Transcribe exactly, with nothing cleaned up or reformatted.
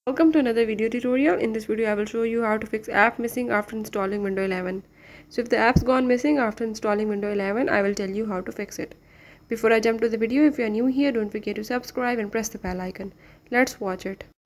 Welcome to another video tutorial. In this video I will show you how to fix app missing after installing Windows eleven. So if the app's gone missing after installing Windows eleven, I will tell you how to fix it. Before I jump to the video, if you are new here, don't forget to subscribe and press the bell icon. Let's watch it.